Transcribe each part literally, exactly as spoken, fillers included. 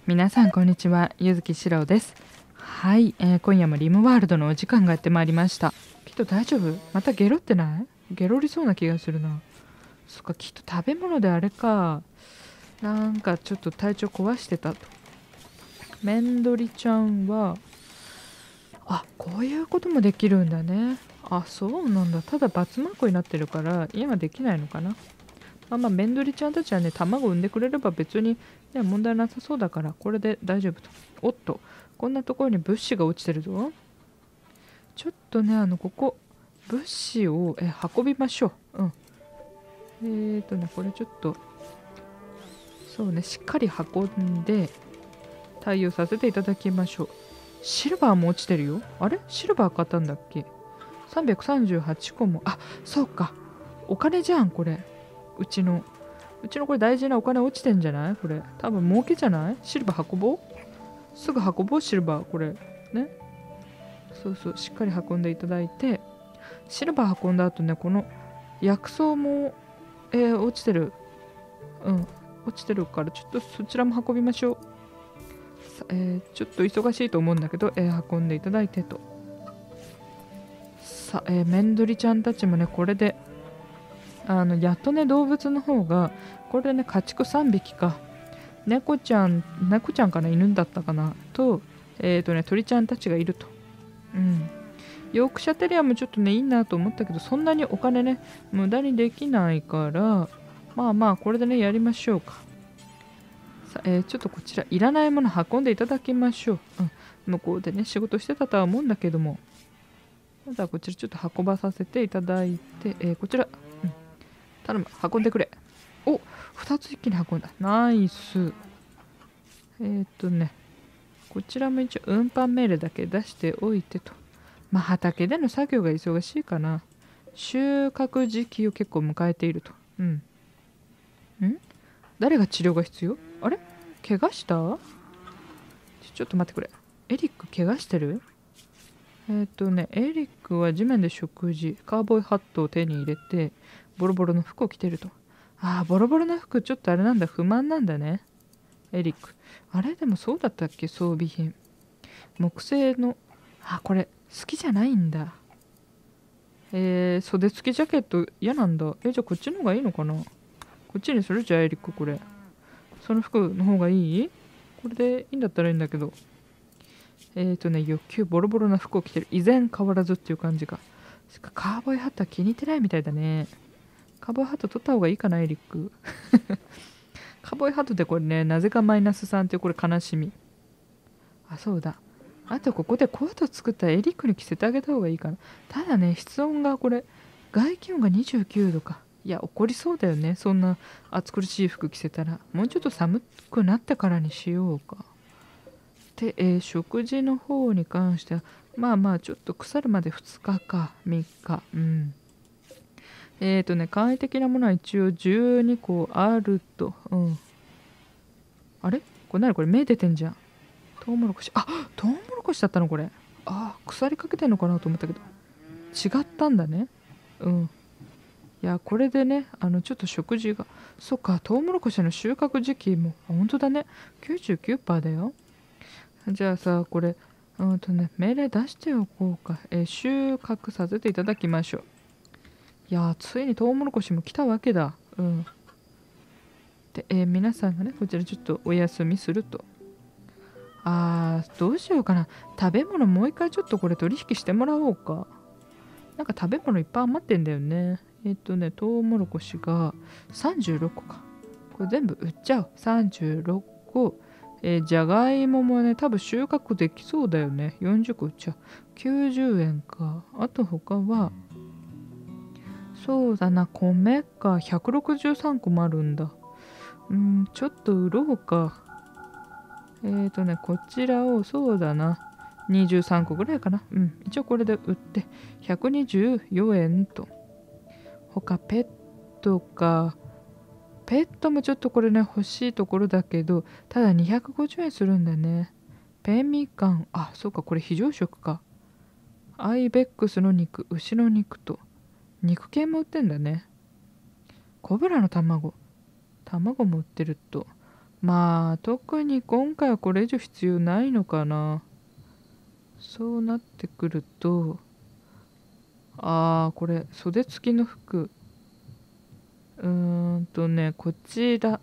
皆さんこんにちは、ゆずきしろうです。はい、えー今夜もリムワールドのお時間がやってまいりました。きっと大丈夫？またゲロってない？ゲロりそうな気がするな。そっか、きっと食べ物であれか。なんかちょっと体調壊してたと。メンドリちゃんは、あ、こういうこともできるんだね。あ、そうなんだ。ただバツマークになってるから今できないのかな。まあまあ、メンドリちゃんたちはね、卵を産んでくれれば別に、ね、問題なさそうだから、これで大丈夫と。おっと、こんなところに物資が落ちてるぞ。ちょっとね、あの、ここ、物資をえ運びましょう。うん。えーとね、これちょっと、そうね、しっかり運んで、対応させていただきましょう。シルバーも落ちてるよ。あれシルバー買ったんだっけ？ さんびゃくさんじゅうはち 個も。あ、そうか。お金じゃん、これ。うちの。うちのこれ大事なお金落ちてんじゃない？これ。多分儲けじゃない？シルバー運ぼう？すぐ運ぼう、シルバー。これ。ね。そうそう。しっかり運んでいただいて。シルバー運んだ後ね、この薬草も、えー落ちてる。うん。落ちてるから、ちょっとそちらも運びましょう。さえーちょっと忙しいと思うんだけど、えー運んでいただいてと。さあ、えー、メンドリちゃんたちもね、これで、あの、やっとね、動物の方が、これでね、家畜さんびきか。猫ちゃん、猫ちゃんかな、犬だったかな、と、えっ、とね、鳥ちゃんたちがいると。うん。ヨークシャテリアもちょっとね、いいなと思ったけど、そんなにお金ね、無駄にできないから、まあまあ、これでね、やりましょうか。さえーちょっとこちら、いらないもの運んでいただきましょう。うん。向こうでね、仕事してたとは思うんだけども、まだこちらちょっと運ばさせていただいて、えーこちら、うん、頼む、運んでくれ。お、ふたつ一気に運んだ。ナイス。えーっとね、こちらも一応運搬命令だけ出しておいてと。まあ畑での作業が忙しいかな。収穫時期を結構迎えていると。うん。ん誰が治療が必要？あれ怪我した？ちょ、ちょっと待ってくれ。エリック怪我してる？えーっとね、エリックは地面で食事、カーボーイハットを手に入れて、ボロボロの服を着てると。ああ、ボロボロな服、ちょっとあれなんだ、不満なんだね。エリック。あれでもそうだったっけ、装備品。木製の、あ、これ、好きじゃないんだ。えー、袖付きジャケット嫌なんだ。え、じゃあこっちの方がいいのかな？こっちにする？じゃあエリック、これ。その服の方がいい？これでいいんだったらいいんだけど。えーとね、欲求ボロボロな服を着てる。依然変わらずっていう感じが。しかカーボーイハットは気に入ってないみたいだね。カーボーイハット取った方がいいかな、エリック。カーボーイハットでこれね、なぜかマイナスさんっていうこれ悲しみ。あ、そうだ。あとここでコート作ったらエリックに着せてあげた方がいいかな。ただね、室温がこれ、外気温がにじゅうきゅうどか。いや、怒りそうだよね。そんな暑苦しい服着せたら。もうちょっと寒くなってからにしようか。で、えー食事の方に関しては、まあまあ、ちょっと腐るまでふつかか、みっか。うん。えーとね、簡易的なものは一応じゅうにこあると。うん。あれこれ何これ芽出てんじゃん。トウモロコシ。あ、トウモロコシだったのこれ。あ、腐りかけてんのかなと思ったけど。違ったんだね。うん。いや、これでね、あの、ちょっと食事が。そっか、トウモロコシの収穫時期も、あ、本当だね。きゅうじゅうきゅうパーセント だよ。じゃあさ、これ、うんとね、命令出しておこうか。えー収穫させていただきましょう。いやー、ついにトウモロコシも来たわけだ。うん。で、えー皆さんがね、こちらちょっとお休みすると。あー、どうしようかな。食べ物もう一回ちょっとこれ取引してもらおうか。なんか食べ物いっぱい余ってんだよね。えっ、とね、トウモロコシがさんじゅうろっこか。これ全部売っちゃう。さんじゅうろっこ。えーじゃがいももね、多分収穫できそうだよね。よんじゅっこ売っちゃう。きゅうじゅうえんか。あと他は、そうだな、米か。ひゃくろくじゅうさんこもあるんだ。うん、ちょっと売ろうか。えーとね、こちらを、そうだな。にじゅうさんこぐらいかな。うん。一応これで売って、ひゃくにじゅうよえんと。他、ペットか。ペットもちょっとこれね、欲しいところだけど、ただにひゃくごじゅうえんするんだね。ペンミカン。あ、そうか、これ非常食か。アイベックスの肉、牛の肉と。肉系も売ってんだね。コブラの卵。卵も売ってると。 まあ特に今回はこれ以上必要ないのかな。そうなってくると、あーこれ袖付きの服、うーんとねこちら、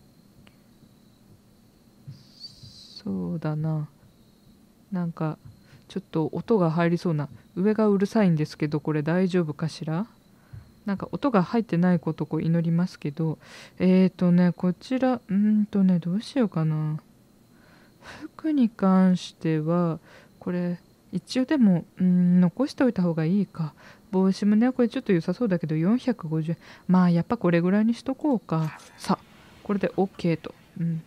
そうだな、なんかちょっと音が入りそうな、上がうるさいんですけど、これ大丈夫かしら。なんか音が入ってないことを祈りますけど、えーとねこちら、うーんとねどうしようかな。服に関してはこれ一応でもうーん残しておいた方がいいか。帽子もねこれちょっと良さそうだけどよんひゃくごじゅうえん、まあやっぱこれぐらいにしとこうか。さあこれで OK と。うん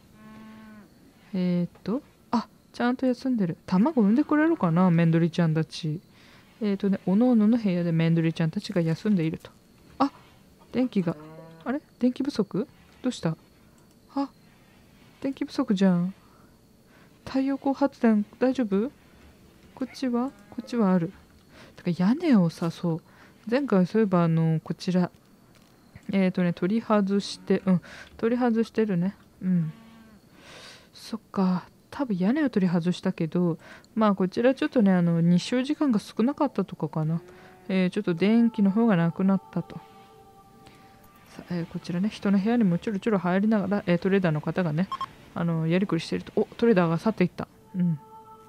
えーとあちゃんと休んでる。卵産んでくれるかな、メンドリちゃんたち。えーとねおのおのの部屋でメンドリちゃんたちが休んでいると。あ電気が、あれ電気不足、どうした。あ電気不足じゃん。太陽光発電大丈夫。こっちはこっちはある。てか屋根をさ、そう前回そういえばあのこちらえっ、ー、とね取り外してうん取り外してるね。うんそっか、多分屋根を取り外したけど、まあこちらちょっとねあの日照時間が少なかったとかかな。えー、ちょっと電気の方がなくなったと。さえー、こちらね人の部屋にもちょろちょろ入りながら、えー、トレーダーの方がねあのやりくりしていると。おトレーダーが去っていった。うん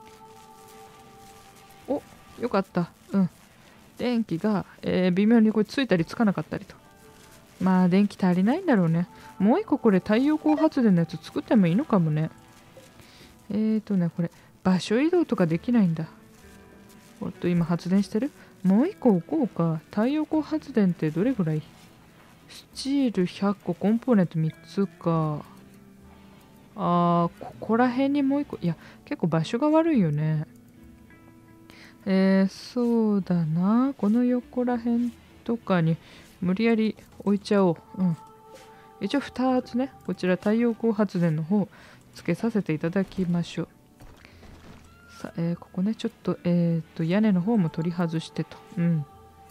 およかった。うん電気が、えー微妙にこれついたりつかなかったりと。まあ電気足りないんだろうね。もう一個これ太陽光発電のやつ作ってもいいのかもね。えーとねこれ場所移動とかできないんだ。おっと今発電してる。もう一個置こうか。太陽光発電ってどれぐらい。スチールひゃっこ、コンポーネントみっつか。あーここら辺にもう一個。いや結構場所が悪いよね。えー、そうだな、この横ら辺とかに無理やり置いちゃおう。うん。一応ふたつね、こちら太陽光発電の方つけさせていただきましょう。さあ、えーここね、ちょっと、えっと、屋根の方も取り外してと。うん。ん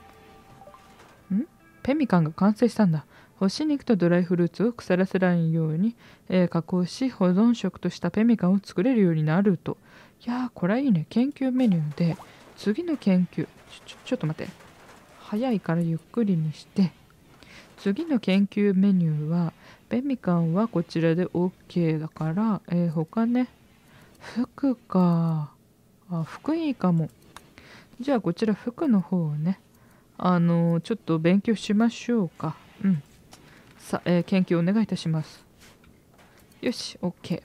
ペミカンが完成したんだ。干し肉とドライフルーツを腐らせないように、えー加工し保存食としたペミカンを作れるようになると。いやーこれはいいね。研究メニューで次の研究ちょちょちょっと待って、早いからゆっくりにして。次の研究メニューはペミカンはこちらで OK だから、えー他ね服か。あ服いいかも。じゃあこちら服の方をねあのーちょっと勉強しましょうか。うんさあ、えー研究お願いいたします。よし OK。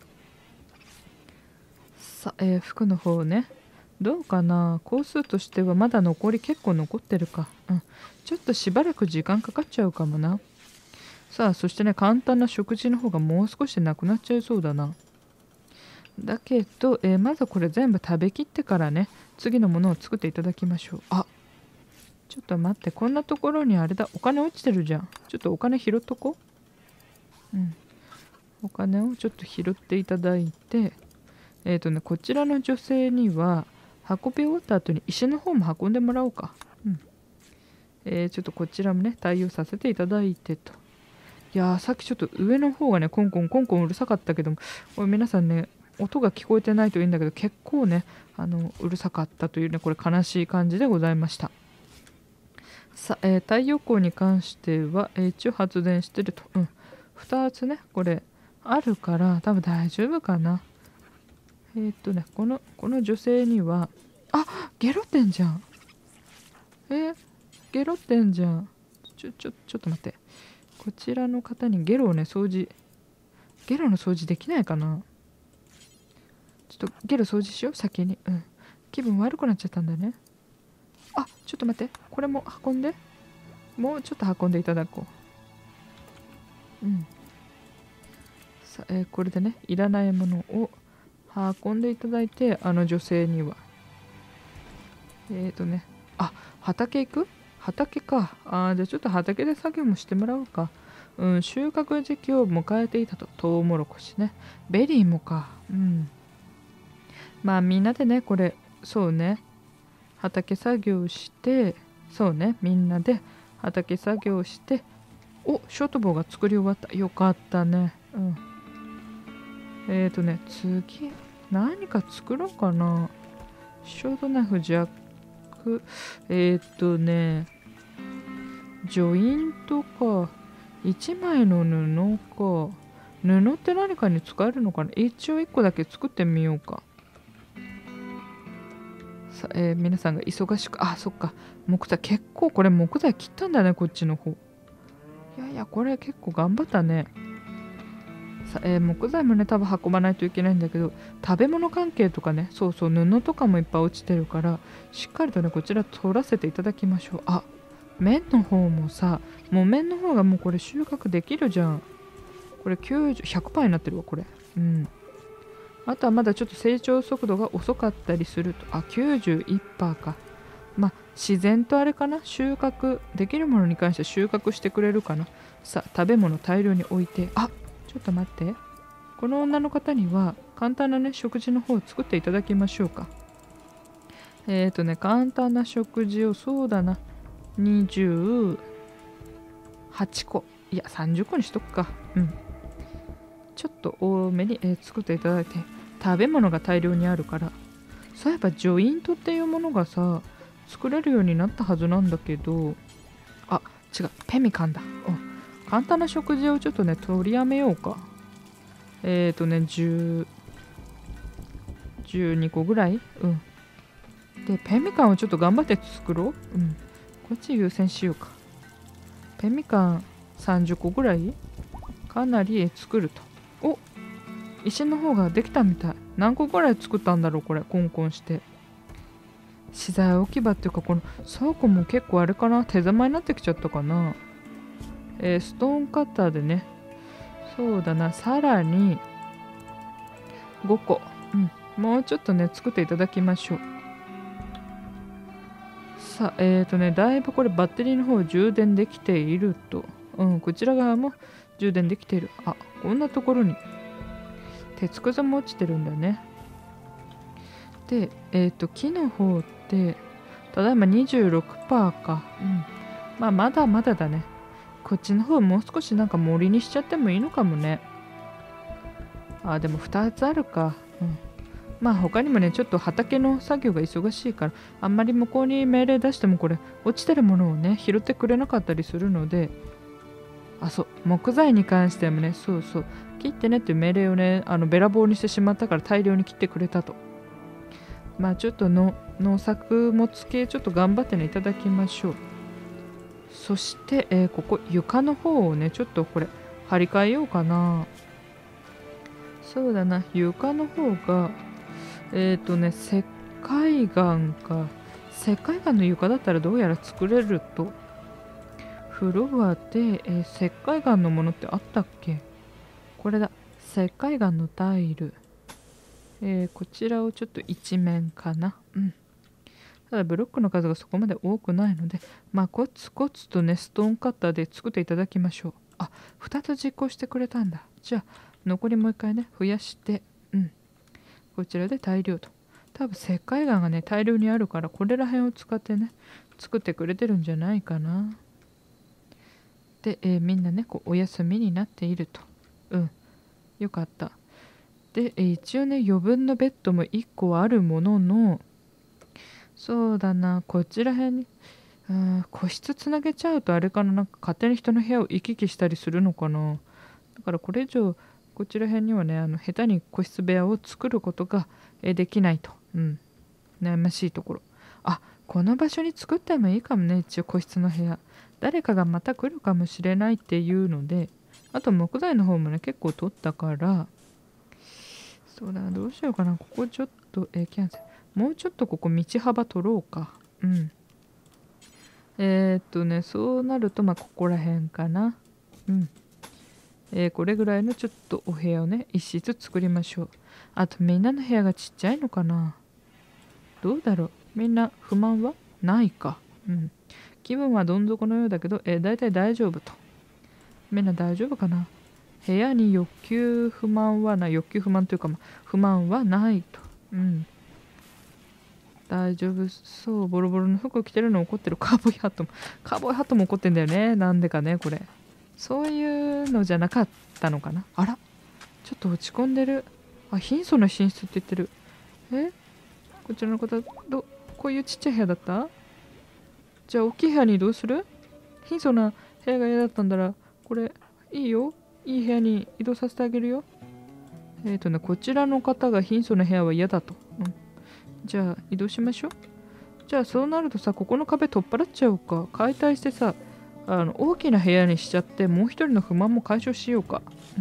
さあ、えー服の方ねどうかな。工数としてはまだ残り結構残ってるか。うんちょっとしばらく時間かかっちゃうかもな。さあそしてね簡単な食事の方がもう少しでなくなっちゃいそうだな。だけど、えーまずこれ全部食べきってからね次のものを作っていただきましょう。あちょっと待って、こんなところにあれだ、お金落ちてるじゃん。ちょっとお金拾っとこう。うんお金をちょっと拾っていただいて、えっ、とねこちらの女性には運び終わった後に石の方も運んでもらおうか。うんえーちょっとこちらもね対応させていただいてと。いやーさっきちょっと上の方がねコンコンコンコンうるさかったけども、これ皆さんね音が聞こえてないといいんだけど結構ねあのうるさかったというね、これ悲しい感じでございました。さえー太陽光に関しては、えー一応発電してると。うんふたつねこれあるから多分大丈夫かな。えーっとねこのこの女性にはあゲロってんじゃん。えーゲロってんじゃん。ちょちょちょっと待って、こちらの方にゲロをね掃除、ゲロの掃除できないかな。ちょっとゲロ掃除しよう先に。うん気分悪くなっちゃったんだね。あちょっと待って、これも運んで、もうちょっと運んでいただこう。うんさ、えーこれでねいらないものを運んでいただいて、あの女性にはえっ、ー、とねあ畑行く。畑か。あーじゃあちょっと畑で作業もしてもらおうか。うん収穫時期を迎えていたと。トウモロコシね、ベリーもか。うんまあみんなでねこれそうね畑作業して、そうねみんなで畑作業して、おショートボーが作り終わった。よかったね。うんえっ、ー、とね、次、何か作ろうかな。ショートナイフ、ジャック、えっ、ー、とね、ジョイントか。いちまいの布か。布って何かに使えるのかな。一応いっこだけ作ってみようか。さえー、皆さんが忙しく、あ、そっか。木材、結構これ木材切ったんだね、こっちの方。いやいや、これ結構頑張ったね。さえー、木材もね、多分運ばないといけないんだけど、食べ物関係とかね、そうそう、布とかもいっぱい落ちてるから、しっかりとね、こちら取らせていただきましょう。あ、麺の方もさ、もう麺の方がもうこれ収穫できるじゃん。これきゅうじゅう、ひゃくパーセント になってるわ、これ。うん。あとはまだちょっと成長速度が遅かったりすると。あ、きゅうじゅういちパーセント か。まあ、自然とあれかな。収穫、できるものに関して収穫してくれるかな。さあ、食べ物大量に置いて。あ、ちょっと待って。この女の方には簡単なね、食事の方を作っていただきましょうか。えっ、ー、とね、簡単な食事を、そうだな。にじゅうはちこ。いや、さんじゅっこにしとくか。うん。ちょっと多めに、えー、作っていただいて、食べ物が大量にあるから、そういえばジョイントっていうものがさ、作れるようになったはずなんだけど、あ、違う、ペミカンだ。うん。簡単な食事をちょっとね、取りやめようか。えっ、ー、とね、じゅう、じゅうにこぐらい。うん。で、ペミカンをちょっと頑張って作ろう。うん。こっち優先しようか。ペミカンさんじゅっこぐらいかなり作ると。お、石の方ができたみたい。何個ぐらい作ったんだろうこれ。コンコンして。資材置き場っていうか、この倉庫も結構あれかな。手狭になってきちゃったかな。えー、ストーンカッターでね。そうだな。さらにごこ。うん。もうちょっとね、作っていただきましょう。さあ、えっ、ー、とね、だいぶこれバッテリーの方充電できていると。うん、こちら側も充電できている。あ、こんなところに鉄くずも落ちてるんだね。で、えっ、ー、と、木の方って、ただいま にじゅうろくパーセント か。うん。まあ、まだまだだね。こっちの方もう少しなんか森にしちゃってもいいのかもね。あ、でもふたつあるか。うん。まあ他にもね、ちょっと畑の作業が忙しいから、あんまり向こうに命令出してもこれ、落ちてるものをね、拾ってくれなかったりするので、あ、そう、木材に関してもね、そうそう、切ってねっていう命令をね、あのべらぼうにしてしまったから大量に切ってくれたと。まあちょっとの農作物系ちょっと頑張ってね、いただきましょう。そして、えー、ここ床の方をね、ちょっとこれ、張り替えようかな。そうだな、床の方が、えっ、ー、とね、石灰岩か。石灰岩の床だったらどうやら作れると。フロアで、えー、石灰岩のものってあったっけ？これだ。石灰岩のタイル。えー、こちらをちょっと一面かな。うん。ただブロックの数がそこまで多くないので、まあコツコツとね、ストーンカッターで作っていただきましょう。あ、ふたつ実行してくれたんだ。じゃあ、残りもう一回ね、増やして、うん。こちらで大量と。多分石灰岩がね、大量にあるから、これら辺を使ってね、作ってくれてるんじゃないかな。で、えー、みんなね、こうお休みになっていると。うん。よかった。で、えー、一応ね、余分のベッドもいっこあるものの、そうだな、こちら辺に、うん、個室つなげちゃうとあれかな、なんか勝手に人の部屋を行き来したりするのかな。だからこれ以上、こちら辺にはね、あの下手に個室部屋を作ることができないと。うん。悩ましいところ。あ、この場所に作ってもいいかもね、一応個室の部屋。誰かがまた来るかもしれないっていうので、あと木材の方もね、結構取ったから、そうだな、どうしようかな。ここちょっと、えー、キャンセル。もうちょっとここ道幅取ろうか。うん。えー、っとね、そうなると、まあ、ここら辺かな。うん。えー、これぐらいのちょっとお部屋をね、一室作りましょう。あと、みんなの部屋がちっちゃいのかな。どうだろう。みんな不満はないか。うん。気分はどん底のようだけど、えー、大体大丈夫と。みんな大丈夫かな。部屋に欲求不満はない。欲求不満というか、まあ、不満はないと。うん。大丈夫そう。ボロボロの服着てるの怒ってる。カーボーイハットも。カーボーイハットも怒ってんだよね。なんでかね、これ。そういうのじゃなかったのかな。あら、 ちょっと落ち込んでる。あ、貧相な寝室って言ってる。えこちらの方、ど、こういうちっちゃい部屋だった？じゃあ大きい部屋に移動する？貧相な部屋が嫌だったんだら、これ、いいよ。いい部屋に移動させてあげるよ。えっ、ー、とね、こちらの方が貧相な部屋は嫌だと。うん。じゃあ移動しましょう。じゃあそうなるとさ、ここの壁取っ払っちゃおうか。解体してさ、あの大きな部屋にしちゃって、もう一人の不満も解消しようか。うん。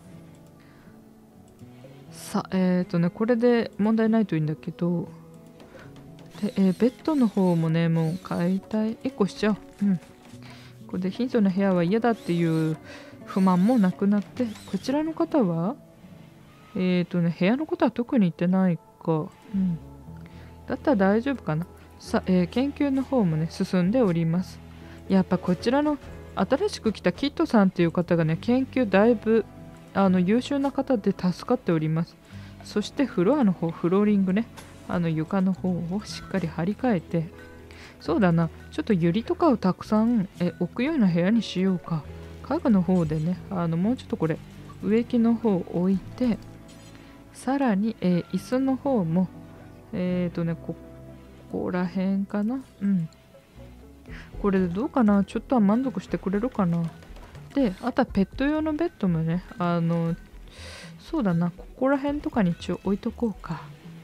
さあ、えっ、ー、とね、これで問題ないといいんだけど、で、えー、ベッドの方もね、もう解体いっこしちゃおう。うん。これで貧相な部屋は嫌だっていう不満もなくなって、こちらの方はえっ、ー、とね、部屋のことは特に言ってないか。うん。だったら大丈夫かな。さあ、えー、研究の方もね、進んでおります。やっぱこちらの新しく来たキッドさんっていう方がね、研究だいぶあの優秀な方で助かっております。そしてフロアの方、フローリングね、あの床の方をしっかり張り替えて、そうだな、ちょっとユリとかをたくさんえ置くような部屋にしようか。家具の方でね、あのもうちょっとこれ、植木の方を置いて、さらに、えー、椅子の方も、えっ、ー、とね、ここら辺かな。うん。これでどうかな？ちょっとは満足してくれるかな。で、あとはペット用のベッドもね、あの、そうだな、ここら辺とかに一応置いとこうか。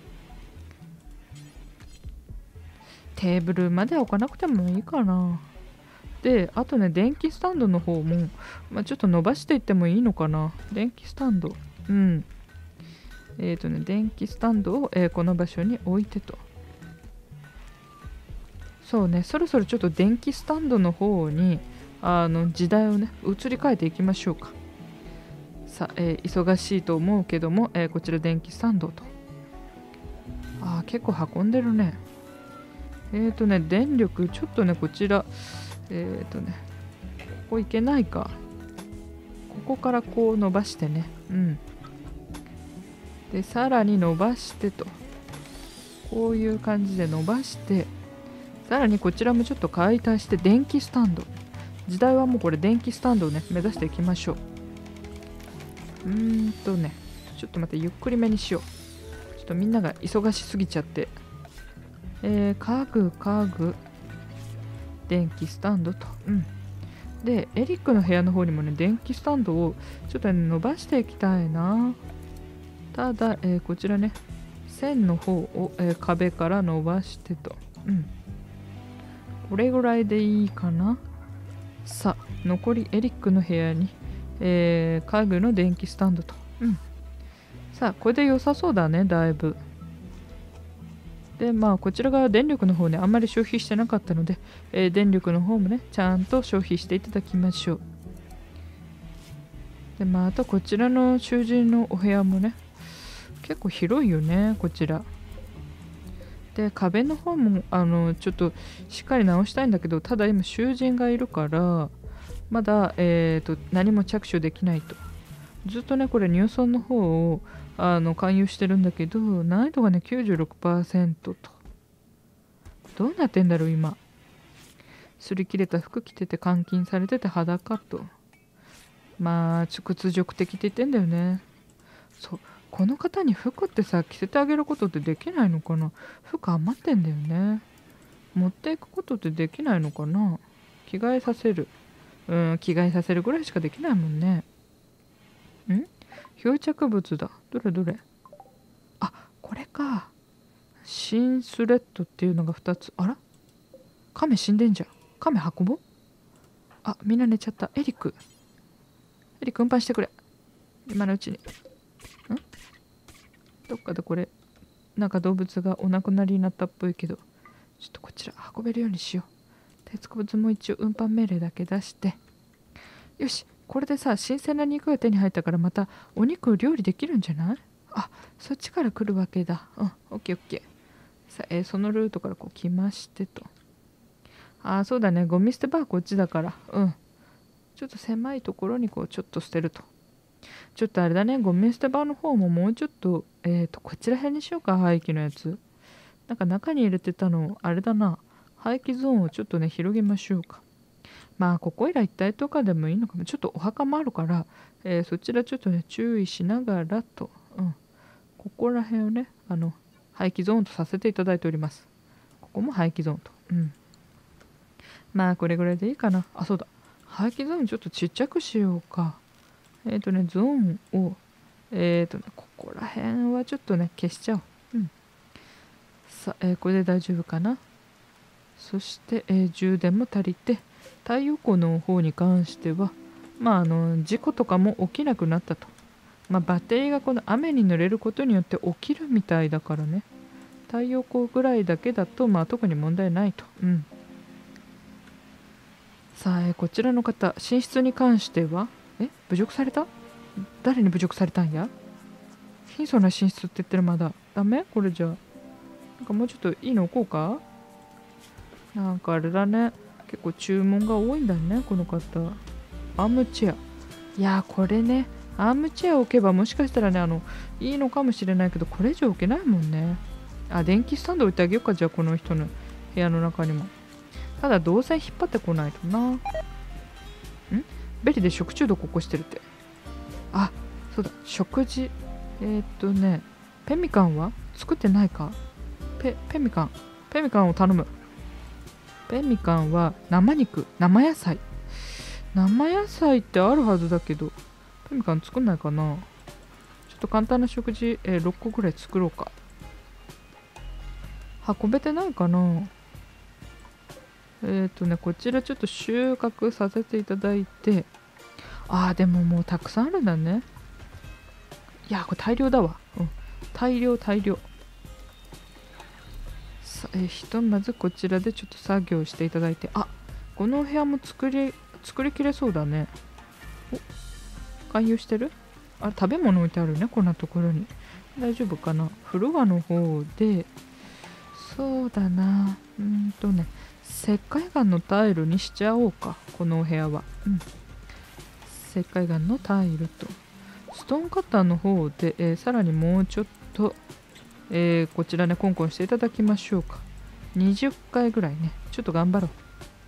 テーブルまでは置かなくてもいいかな。で、あとね、電気スタンドの方も、まあ、ちょっと伸ばしていってもいいのかな。電気スタンド。うん。えっ、ー、とね、電気スタンドを、えー、この場所に置いてと。そうね、そろそろちょっと電気スタンドの方に、あの、時代をね、移り変えていきましょうか。さあ、えー、忙しいと思うけども、えー、こちら電気スタンドと。ああ、結構運んでるね。えっ、ー、とね、電力、ちょっとね、こちら、えっ、ー、とね、ここ行けないか。ここからこう伸ばしてね。うん。で、さらに伸ばしてと。こういう感じで伸ばして、さらにこちらもちょっと解体して電気スタンド。時代はもうこれ電気スタンドをね、目指していきましょう。うーんとね、ちょっと待って、ゆっくりめにしよう。ちょっとみんなが忙しすぎちゃって。えー、家具、家具、電気スタンドと。うん。で、エリックの部屋の方にもね、電気スタンドをちょっと、ね、伸ばしていきたいな。ただ、えー、こちらね、線の方を、えー、壁から伸ばしてと。うん。これぐらいでいいかな。さあ、残りエリックの部屋に、えー、家具の電気スタンドと。うん。さあ、これで良さそうだね、だいぶ。で、まあ、こちらが電力の方ね、あんまり消費してなかったので、えー、電力の方もね、ちゃんと消費していただきましょう。で、まあ、あとこちらの囚人のお部屋もね、結構広いよね、こちら。で、壁の方も、あの、ちょっとしっかり直したいんだけど、ただ今、囚人がいるから、まだ、えーと、何も着手できないと。ずっとね、これ、入村の方を、あの、勧誘してるんだけど、難易度がね、きゅうじゅうろくパーセント と。どうなってんだろう、今。擦り切れた服着てて、監禁されてて裸と。まあ、屈辱的って言ってんだよね。そう。この方に服ってさ、着せてあげることってできないのかな。服余ってんだよね。持っていくことってできないのかな。着替えさせる。うん、着替えさせるぐらいしかできないもんね。ん漂着物だ。どれどれ。あ、これか。シンスレッドっていうのがふたつ。あら亀死んでんじゃん。亀運ぼう。あ、みんな寝ちゃった。エリック。エリック運搬してくれ。今のうちに。んどっかでこれ、なんか動物がお亡くなりになったっぽいけど、ちょっとこちら運べるようにしよう。鉄骨も一応運搬命令だけ出して。よし、これでさ、新鮮な肉が手に入ったからまたお肉を料理できるんじゃない？あ、そっちから来るわけだ。うん、オッケーオッケー。さあ、えー、そのルートからこう来ましてと。ああ、そうだね。ゴミ捨て場はこっちだから。うん。ちょっと狭いところにこうちょっと捨てると。ちょっとあれだね。ゴミ捨て場の方ももうちょっと、えっと、こちら辺にしようか。廃棄のやつ。なんか中に入れてたの、あれだな。廃棄ゾーンをちょっとね、広げましょうか。 まあここいら一帯とかでもいいのかも。ちょっとお墓もあるから、えーそちらちょっとね注意しながらと、うん、ここら辺をねあの廃棄ゾーンとさせていただいております。ここも廃棄ゾーンと、うん、まあこれぐらいでいいかな。あ、そうだ、廃棄ゾーンちょっとちっちゃくしようか。えっ、ー、とねゾーンをえっ、ー、とねここら辺はちょっとね消しちゃおう。うん、さあ、えー、これで大丈夫かな。そして、えー充電も足りて、太陽光の方に関してはまああの事故とかも起きなくなったと。まあ、バッテリーがこの雨に濡れることによって起きるみたいだからね、太陽光ぐらいだけだとまあ特に問題ないと。うん。さあ、えーこちらの方、寝室に関してはえ侮辱された。誰に侮辱されたんや。貧相な寝室って言ってる。まだダメこれじゃあ。なんかもうちょっといいの置こうか。なんかあれだね、結構注文が多いんだねこの方。アームチェア、いやーこれね、アームチェアを置けばもしかしたらねあのいいのかもしれないけど、これ以上置けないもんね。あ、電気スタンド置いてあげようか。じゃあこの人の部屋の中にも。ただ動線引っ張ってこないとな。んベリで食中毒起こしてるって。あ、そうだ、食事。えー、っとねペミカンは作ってないか。ペペミカンペミカンを頼む。ペミカンは生肉、生野菜。生野菜ってあるはずだけど、ペミカン作んないかな。ちょっと簡単な食事、えーろっこぐらい作ろうか。運べてないかな。えっ、ー、とね、こちらちょっと収穫させていただいて、あー、でももうたくさんあるんだね。いや、これ大量だわ。うん。大量、大量。さえー、ひとまずこちらでちょっと作業していただいて、あ、このお部屋も作り、作りきれそうだね。お、勧誘してる。あ、食べ物置いてあるね、こんなところに。大丈夫かな。フロアの方で、そうだな。うーんとね、石灰岩のタイルにしちゃおうか、このお部屋は。うん。石灰岩のタイルと、ストーンカッターの方で、えーさらにもうちょっと、えーこちらね、コンコンしていただきましょうか。にじゅっかいぐらいね、ちょっと頑張ろう。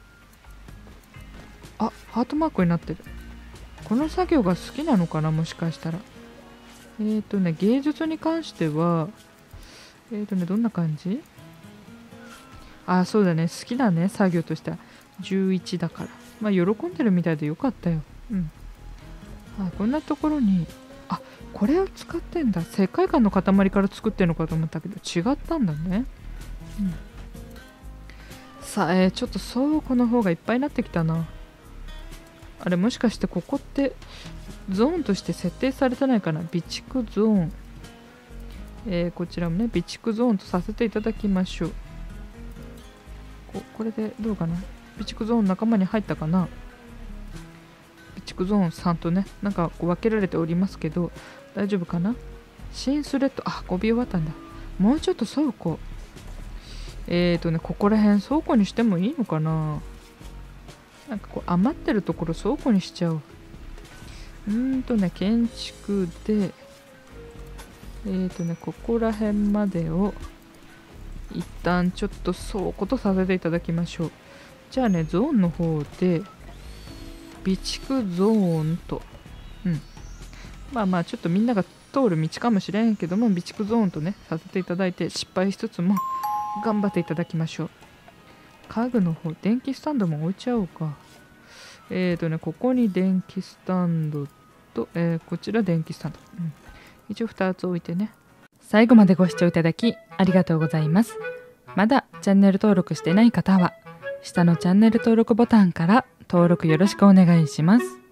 あ、ハートマークになってる。この作業が好きなのかな、もしかしたら。えっ、ー、とね、芸術に関しては、えっ、ー、とね、どんな感じ。あ、そうだね、好きだね、作業としては。じゅういちだから。まあ、喜んでるみたいでよかったよ。うん。あ、こんなところに、あ、これを使ってんだ。石灰岩の塊から作ってるのかと思ったけど、違ったんだね。うん。さあ、えー、ちょっと倉庫の方がいっぱいになってきたな。あれ、もしかしてここってゾーンとして設定されてないかな。備蓄ゾーン。えー、こちらもね、備蓄ゾーンとさせていただきましょう。ここれでどうかな。備蓄ゾーン仲間に入ったかな。備蓄ゾーンさんとね、なんかこう分けられておりますけど、大丈夫かな。新スレッド、あ、ごび終わったんだ。もうちょっと倉庫。えーとね、ここら辺倉庫にしてもいいのかな。なんかこう余ってるところ倉庫にしちゃおう。うーんとね、建築で、えーとね、ここら辺までを一旦ちょっと倉庫とさせていただきましょう。じゃあね、ゾーンの方で、備蓄ゾーンと、うん。まあまあ、ちょっとみんなが通る道かもしれんけども、備蓄ゾーンとね、させていただいて、失敗しつつも頑張っていただきましょう。家具の方、電気スタンドも置いちゃおうか。えーとね、ここに電気スタンドと、えー、こちら電気スタンド。うん、一応ふたつ置いてね。最後までご視聴いただきありがとうございます。まだチャンネル登録してない方は、下のチャンネル登録ボタンから登録よろしくお願いします。